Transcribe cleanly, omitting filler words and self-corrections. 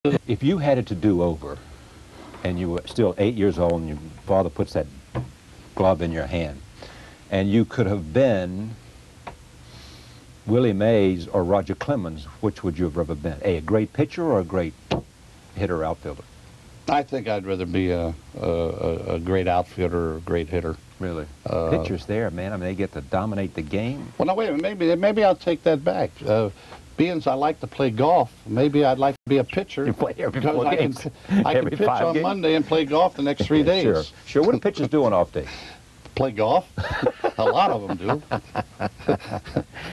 If you had it to do over, and you were still 8 years old, and your father puts that glove in your hand, and you could have been Willie Mays or Roger Clemens, which would you have rather been? A great pitcher or a great hitter, outfielder? I think I'd rather be a great outfielder or a great hitter. Really? Pitchers there, man. I mean, they get to dominate the game. Well, now, wait a minute. Maybe I'll take that back. Being as I like to play golf, maybe I'd like to be a pitcher. You play every 4 games. I can pitch on games? Monday and play golf the next 3 days. Sure. Sure. What do pitchers do on off days? Play golf. A lot of them do.